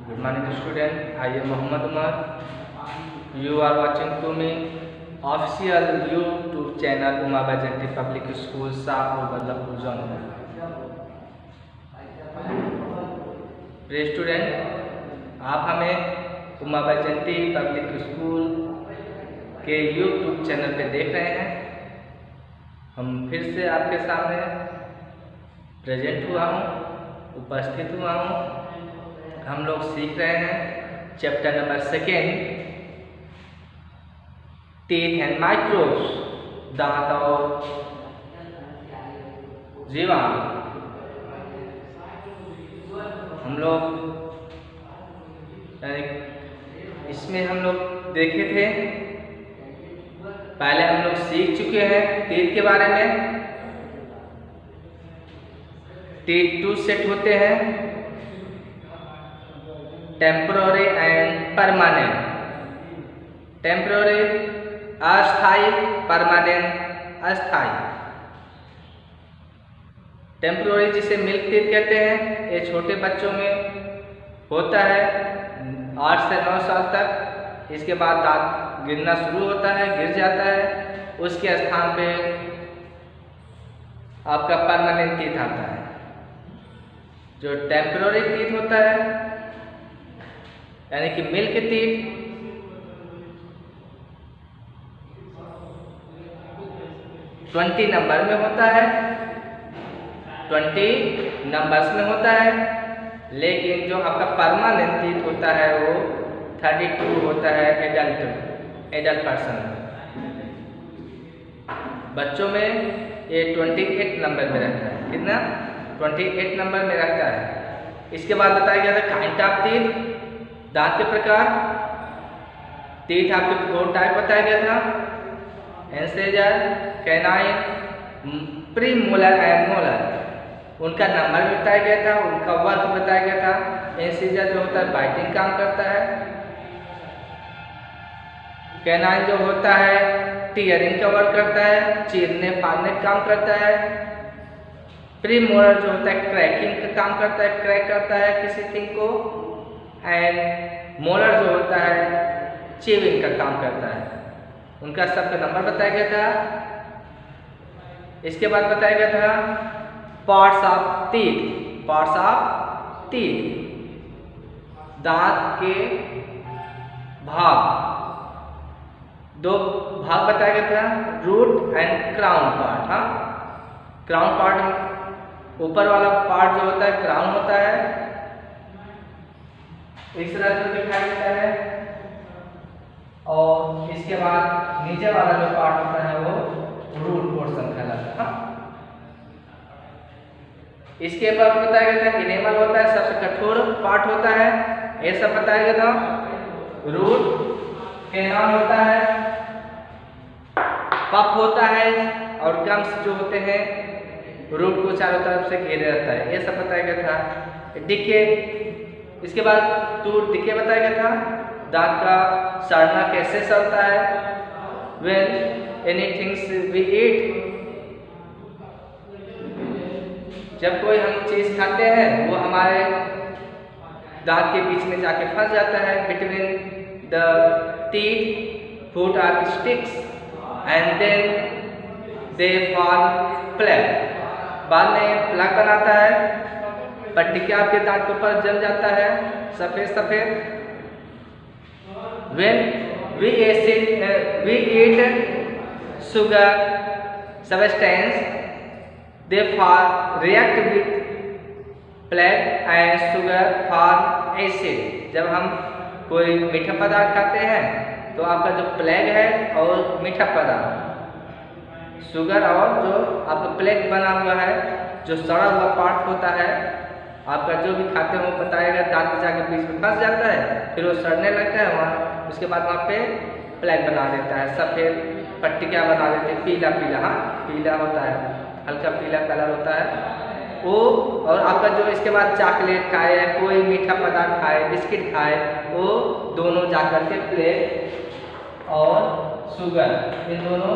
Good morning student, I am Muhammad Umar. You are watching to me official YouTube channel Uma Bajanti Public School Shahpur Badlapur Zone. प्रिय student, आप हमें Uma Baijanti public school के YouTube channel पे देख रहे हैं। हम फिर से आपके सामने प्रेजेंट हुआ हूँ, उपस्थित हुआ हूँ। हम लोग सीख रहे हैं chapter number 2 teeth and microbes, दांत और जीवाणु। हम लोग इसमें हम लोग देखे थे, पहले हम लोग सीख चुके हैं टीथ के बारे में। टीथ 2 सेट होते हैं, टेम्पोररी एंड परमानेंट। टेम्पोररी अस्थायी, परमानेंट अस्थायी। टेम्पोररी जिसे मिल्क टीथ कहते हैं, ये छोटे बच्चों में होता है 8 से 9 साल तक। इसके बाद दांत गिरना शुरू होता है, गिर जाता है, उसके स्थान पे आपका परमानेंट टीथ आता है। जो टेम्पोररी टीथ होता है यानी कि मिल्क टीथ, ट्वेंटी नंबर में होता है, 20 नंबर्स में होता है। लेकिन जो आपका परमानेंट टीथ होता है वो 32 होता है एडल्ट पर्सन। बच्चों में ये 28 नंबर में रहता है। कितना? 28 नंबर में रहता है। इसके बाद बताया गया था काइंड ऑफ टीथ, दांत के प्रकार। टीथ आपके 4 टाइप बताया गया था, incisor, canine, premolar and molar. उनका नंबर भी बताया गया था, उनका वर्क बताया गया था। इंसिजर जो होता है बाइटिंग काम करता है, कैनाइन जो होता है टीयरिंग का वर्क करता है, चीरने फाड़ने का काम करता है। प्रीमोलर जो होता है क्रैकिंग का काम करता है, क्रैक करता है किसी थिंग को। एंड मोलर जो होता है चीविंग का काम करता है। उनका सबका नंबर बताया गया था। इसके बाद बताया गया था parts of teeth. Parts of teeth, दांत के भाग। 2 भाग बताया गया था, रूट एंड क्राउन पार्ट। हाँ, क्राउन पार्ट ऊपर वाला पार्ट जो होता है क्राउन होता है, इस तरह से दिखाई देता है। और इसके बाद नीचे वाला जो पार्ट होता है वो रूट पोर्शन कहलाता है। इसके बाद बताया गया था इनेमल होता है, सबसे कठोर पार्ट होता है, ये सब बताया गया था। रूट, कैनाइन होता है, पफ होता है, और गम्स जो होते हैं रूट को चारों तरफ से घेरे रहता है, ये सब बताया गया था। डिके, इसके बाद 2 डिके बताया गया था, दांत का सड़ना कैसे सड़ता है। When anything we eat, जब कोई हम चीज खाते हैं वो हमारे दांत के बीच में जाके फंस जाता है। Between the teeth food are sticks and then they form plug. बाद में प्लग बनाता है, पट्टिका आपके दांत के ऊपर जम जाता है सफेद सफेद। When we eat sugar substance, they react with plaque and sugar form acid। जब हम कोई मीठा पदार्थ खाते हैं तो आपका जो प्लेग है और मीठा पदार्थ शुगर और जो आपका प्लेग बना हुआ है, जो सड़ा हुआ पार्ट होता है आपका, जो भी खाते हो बताएगा दांत में जाके बीच में फंस जाता है, फिर वो सड़ने लगता है वहाँ। उसके बाद वहाँ पे प्लेग बना देता है, सफ़ेद पट्टिका बना देते हैं, पीला पीला। हाँ, पीला होता है, हल्का पीला कलर होता है वो। और आपका जो इसके बाद चॉकलेट खाए या कोई मीठा पदार्थ खाए, बिस्किट खाए, वो दोनों जाकर के प्लेग और शुगर इन दोनों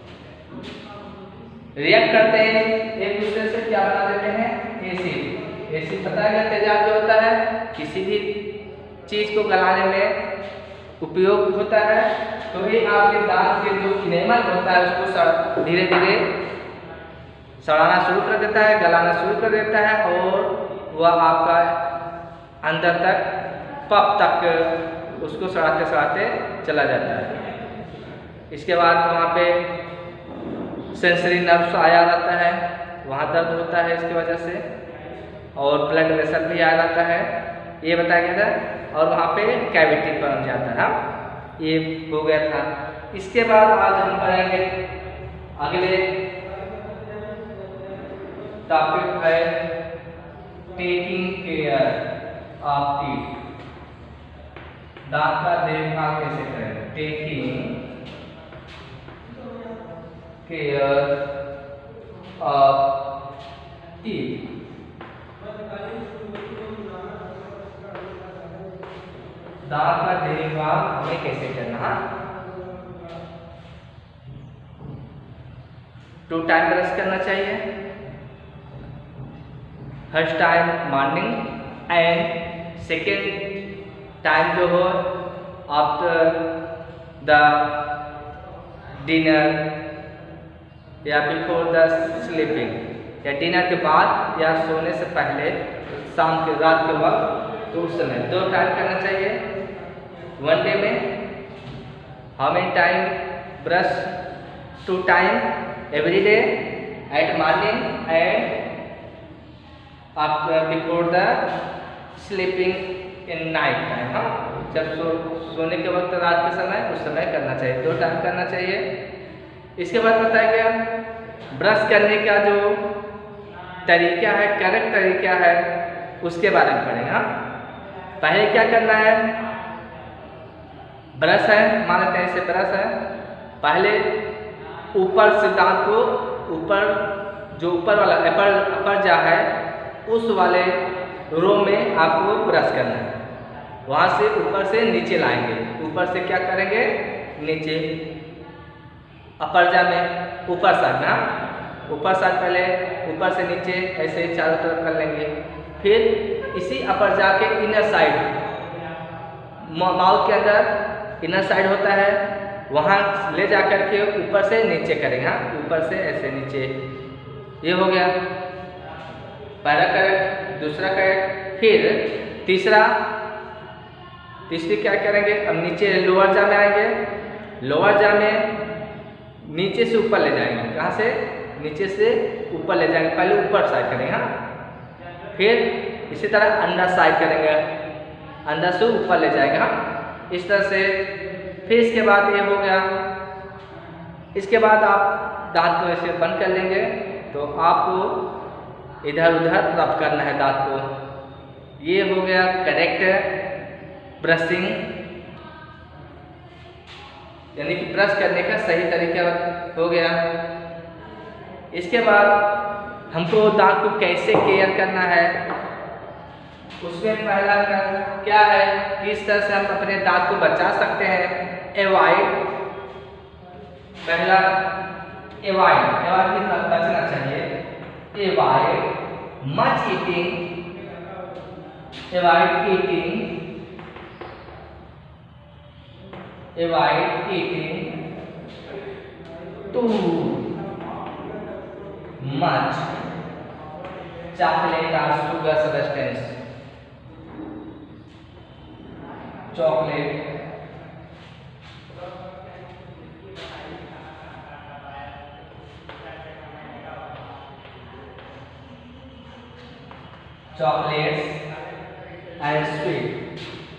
रिएक्ट करते हैं एक दूसरे से, क्या बना देते हैं? एसिड। एसिड पता है क्या, तेजाब जो होता है किसी भी चीज को गलाने में उपयोग होता है। तो ये आपके दांत के जो इनेमल होता है उसको धीरे धीरे सड़ाना शुरू कर देता है, गलाना शुरू कर देता है, और वह आपका अंदर तक पप तक उसको सड़ाते सड़ाते चला जाता है। इसके बाद वहाँ पे सेंसरी नर्व्स आ जाता है, वहाँ दर्द होता है इसकी वजह से, और ब्लड प्रेशर भी आ जाता है, ये बताया गया था। और वहाँ पे कैविटी बन जाता है। ये हो गया था। इसके बाद आज हम पढ़ेंगे अगले टॉपिक है टेकिंग केयर ऑफ टीथ। दांत का देखभाल कैसे करें, टेकिंग केयर ऑफ टीथ। दांत का देखभाल हमें कैसे करना। 2 टाइम ब्रश करना चाहिए, first time morning and second time जो हो आफ्टर द डिनर या बिफोर द स्लीपिंग, या डिनर के बाद या सोने से पहले, शाम के रात के वक्त, तो उस समय 2 टाइम करना चाहिए। 1 डे में how many time brush, 2 time every day at morning and after before the sleeping in night time. हाँ, जब सोने के वक्त रात के समय, उस समय करना चाहिए, 2 टाइम करना चाहिए। इसके बाद बताया गया ब्रश करने का जो तरीका है, करेक्ट तरीका है, उसके बारे में पढ़ेंगे। हाँ, पहले क्या करना है, ब्रश है, मान लेते हैं इसे ब्रश है, पहले ऊपर से दांत को ऊपर, जो ऊपर वाला अपर जा है, उस वाले रो में आपको ब्रश करना है। वहाँ से ऊपर से नीचे लाएंगे, ऊपर से क्या करेंगे, नीचे अपर जा में ऊपर साइड ना, ऊपर साइड पहले ऊपर से नीचे ऐसे चारों तरफ कर लेंगे। फिर इसी अपर जा के इनर साइड, माउथ के अंदर इनर साइड होता है, वहाँ ले जा कर के ऊपर से नीचे करेंगे। हाँ, ऊपर से ऐसे नीचे, ये हो गया पहला करेक्ट। दूसरा करेक्ट, फिर तीसरी क्या करेंगे, अब नीचे लोअर जा में आएंगे, लोअर जा में नीचे से ऊपर ले जाएंगे। कहाँ से, नीचे से ऊपर ले जाएंगे, पहले ऊपर साइड करेंगे। हाँ, फिर इसी तरह अंदर साइड करेंगे, अंदर से ऊपर ले जाएंगे। हाँ, इस तरह से। फिर इसके बाद ये हो गया, इसके बाद आप दांत को ऐसे बंद कर लेंगे, तो आपको इधर उधर रब करना है दांत को। ये हो गया करेक्ट ब्रशिंग, यानी कि ब्रश करने का सही तरीका हो गया। इसके बाद हमको दांत को कैसे केयर करना है, उसमें पहला क्या है, किस तरह से हम अपने दांत को बचा सकते हैं। एवॉइड, पहला एवॉइड की तरफ बचना चाहिए। Avoid much eating, avoid eating too much chocolate or sugar substance, chocolate, chocolates and sweet।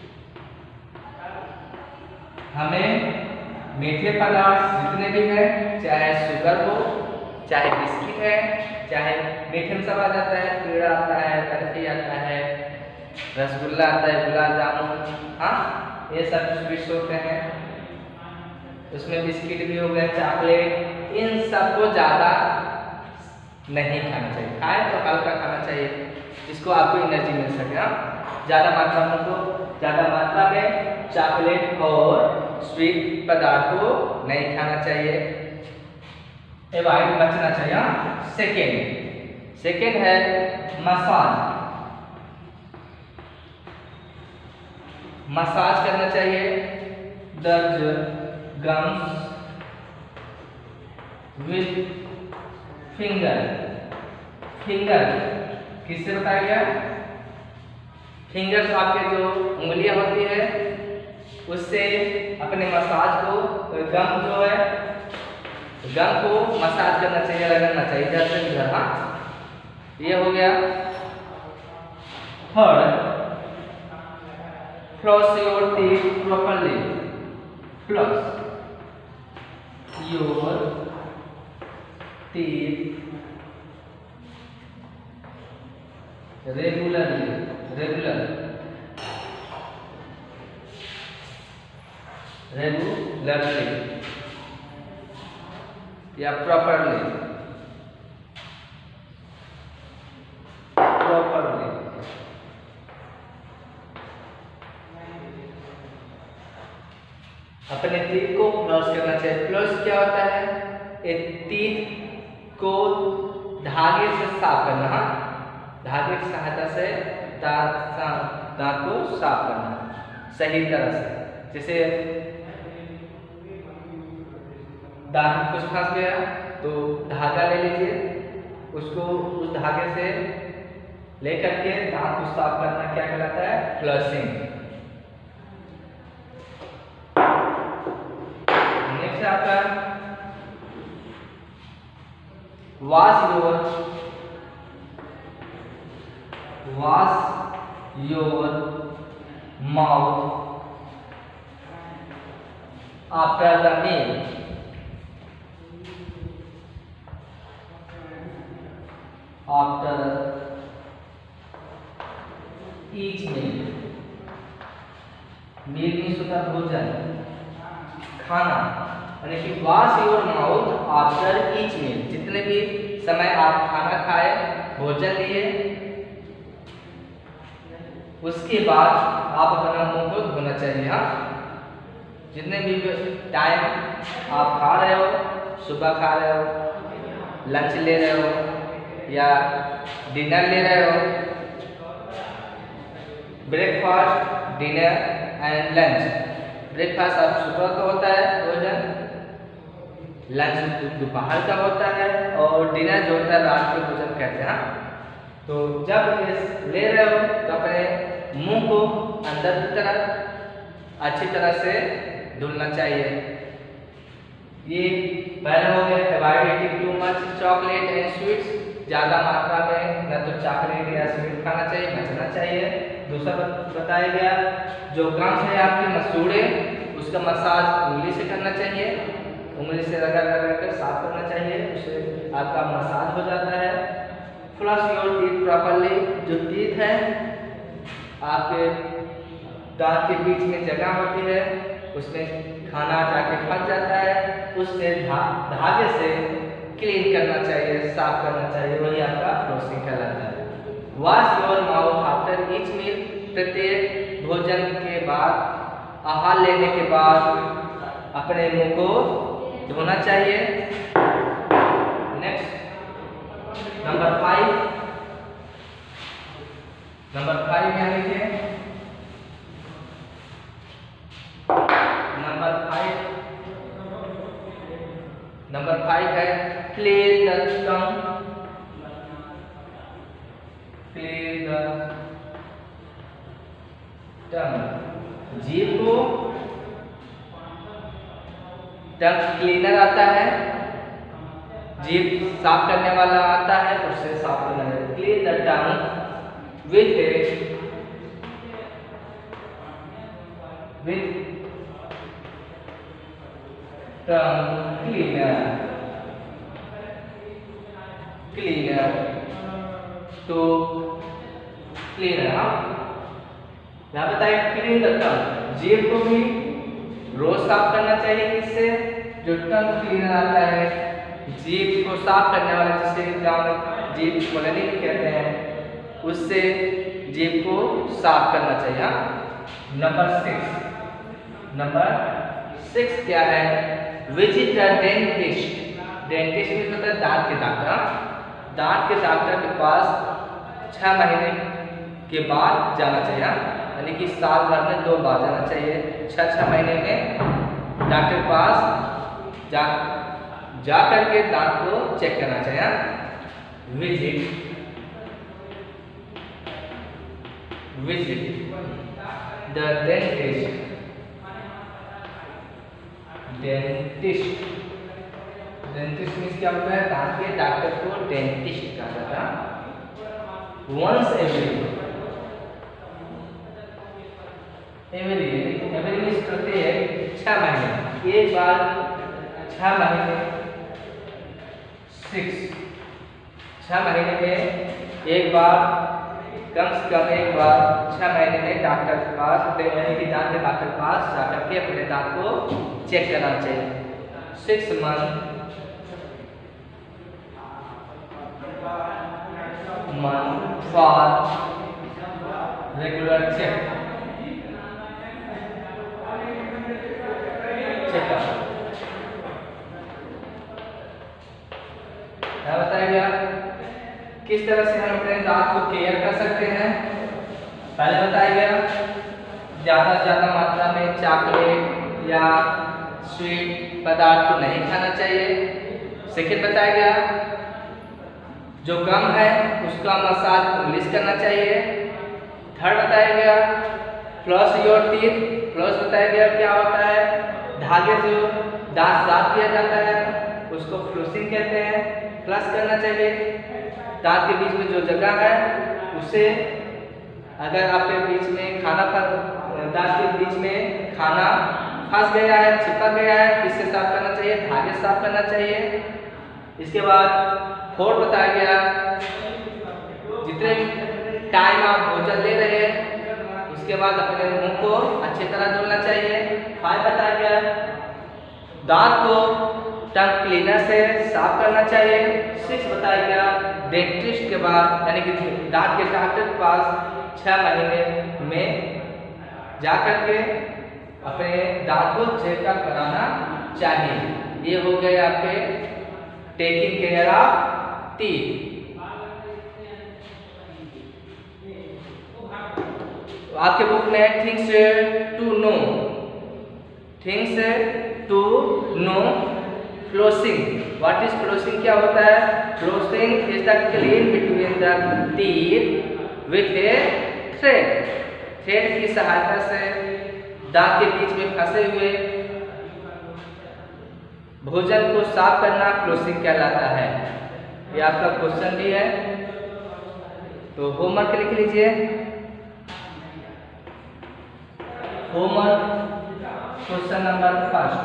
हमें मीठे पदार्थ जितने भी हैं, चाहे शुगर हो, चाहे बिस्किट है, चाहे मीठे में सब आ जाता है, पेड़ा आता है, बर्फी आता है, रसगुल्ला आता है, गुलाब जामुन, हाँ, ये सब स्वीट्स होते हैं। उसमें बिस्किट भी हो गया, चॉकलेट, इन सबको ज़्यादा नहीं खाना चाहिए। खाए तो हल्का खाना चाहिए, जिसको आपको एनर्जी मिल सके। हाँ, ज़्यादा मात्रा में चॉकलेट और स्वीट पदार्थ को नहीं खाना चाहिए, एवॉइड बचना चाहिए। सेकेंड है मसाज। मसाज करना चाहिए the gums with finger. Finger किससे बताया गया? फिंगर्स आपके जो उंगलियां होती है उससे अपने मसाज को, गम जो है गम को मसाज करना चाहिए, रगड़ना चाहिए इधर से उधर। हाँ, ये हो गया। Third, floss your teeth properly. Floss your teeth regularly या प्रॉपर्ली। अपने टीथ को फ्लॉस करना चाहिए। फ्लॉस क्या होता है? एक टीथ को धागे से साफ करना। हाँ, धागे की सहायता से दांत को साफ करना सही तरह से। जैसे दांत में कुछ फंस गया तो धागा ले लीजिए, उसको उस धागे से लेकर के दांत को साफ करना क्या कहलाता है? फ्लशिंग। नेक्स्ट आपका wash your mouth after the meal. After each meal. Meal means होता है भोजन, खाना, यानी कि wash your mouth after each meal. जितने भी समय आप खाना खाए, भोजन लिए, उसके बाद आप अपना मुंह को धोना चाहिए। हाँ, जितने भी टाइम आप खा रहे हो, सुबह खा रहे हो, लंच ले रहे हो या डिनर ले रहे हो, breakfast, dinner and lunch. Breakfast आप सुबह का होता है भोजन, लंच दोपहर का होता है, और डिनर जो होता है रात के भोजन कहते हैं। तो जब इस ले रहे हो तो अपने मुंह को अंदर की तरफ अच्छी तरह से धुलना चाहिए। ये पहले हो गया avoid eating too much chocolate and sweets. ज़्यादा मात्रा में न तो चॉकलेट या स्वीट खाना चाहिए, बचना चाहिए। दूसरा बताया गया जो गम्स है आपके मसूड़े, उसका मसाज उंगली से करना चाहिए, उंगली से रगड़ कर साफ करना चाहिए, उससे आपका मसाज हो जाता है। Floss your teeth properly. जो टीथ है आपके दांत के बीच में जगह होती है, उसमें खाना जाके फंस जाता है, उससे धागे से क्लीन करना चाहिए, साफ करना चाहिए, वही आपका फ्लॉसिंग कहलाता है। Wash your mouth after each meal. प्रत्येक भोजन के बाद, आहार लेने के बाद अपने मुंह को धोना चाहिए। नेक्स्ट नंबर 5 यहाँ लिखिए। नंबर 5 है clean the tongue. Clean the tongue. जीभ को टंग क्लीनर आता है, जीभ साफ करने वाला आता है, उससे साफ करना है। Clean the tongue with tongue cleaner to cleaner। यहाँ बताइए क्लीन द टंग। जीभ को भी रोज साफ करना चाहिए। किससे? जो टंग क्लीनर आता है, जीभ को साफ करने वाला, जिसे जीभ कोलनी भी कहते हैं, उससे जीभ को साफ करना चाहिए। नंबर 6 क्या है? Visit the dentist. डेंटिस्ट में होता है दांत के डॉक्टर। दांत के डॉक्टर के पास 6 महीने के बाद जाना चाहिए। यानी कि साल भर में 2 बार जाना चाहिए। 6 महीने में डॉक्टर के पास जा करके दांत को चेक करना चाहिए। Visit the dentist. Dentist means क्या होता है? दांत के डॉक्टर को डेंटिस्ट कहा जाता है। वंस एवरी मीन्स प्रत्येक 6 महीने, एक बार 6 महीने। 6 महीने में एक बार, कम से कम एक बार 6 महीने में डॉक्टर के पास, यानी कि दांत के डॉक्टर के पास जाकर के अपने दांत को चेक करना चाहिए। 6 month for regular checkup। क्या बताया गया? किस तरह से हम अपने दांत को केयर कर सकते हैं? पहले बताया गया ज़्यादा से ज़्यादा मात्रा में चॉकलेट या स्वीट पदार्थ को नहीं खाना चाहिए। सेकंड बताया गया जो गम है उसका मसाज इंग्लिश करना चाहिए। थर्ड बताया गया फ्लॉस योर टीथ। फ्लॉस बताया गया क्या होता है? धागे से दांत साफ किया जाता है उसको फ्लोसिंग कहते हैं। फ्लश करना चाहिए। दांत के बीच में जो जगह है उसे, अगर आपके बीच में दांत के बीच में खाना फंस गया है, चिपक गया है, किससे साफ करना चाहिए? धागे से साफ करना चाहिए। इसके बाद फोर्थ बताया गया जितने टाइम आप भोजन ले रहे हैं उसके बाद अपने मुंह को अच्छी तरह धोना चाहिए। 5 बताया गया दांत को टंग क्लीनर से साफ करना चाहिए। 6 बताया गया डेंटिस्ट के बाद, यानी कि दांत के डॉक्टर के पास 6 महीने में जाकर के अपने दांत को चेकअप कराना चाहिए। ये हो गए आपके टेकिंग केयर ऑफ टीथ। आपके बुक में things to know flossing. What is flossing? क्या होता है? Flossing is the clean between the teeth with a thread. Thread की सहायता से दांत के बीच में फंसे हुए भोजन को साफ करना फ्लोसिंग कहलाता है। ये आपका क्वेश्चन भी है तो होमवर्क लिख लीजिए। Homework question number 1।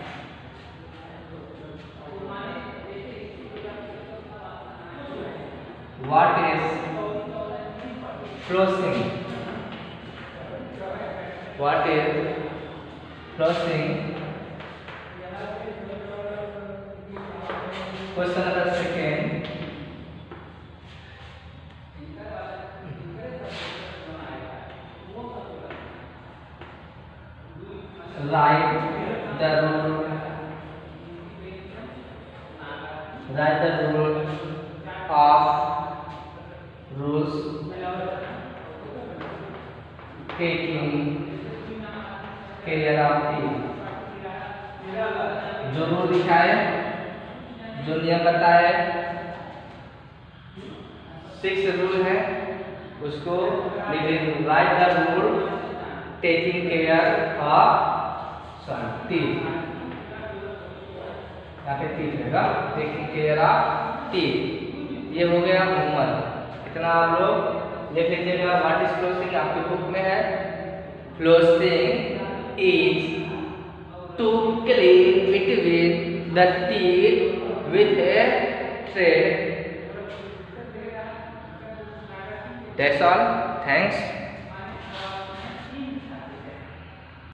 What is flossing? What is flossing? Question number 2. Write the rule of rules taking care of teeth। जो रूल दिखाए, जो नियम बताए, 6 रूल है उसको लिखिए। Write the rule taking care of teeth. यहाँ पे टीथ रहेगा, टेकिंग केयर ऑफ टीथ। ये हो गया होमवर्क। इतना आप लोग लिख लीजिएगा। व्हाट इज फ्लोसिंग आपके बुक में है। Flossing is to clean between the teeth with a thread. That's all. Thanks.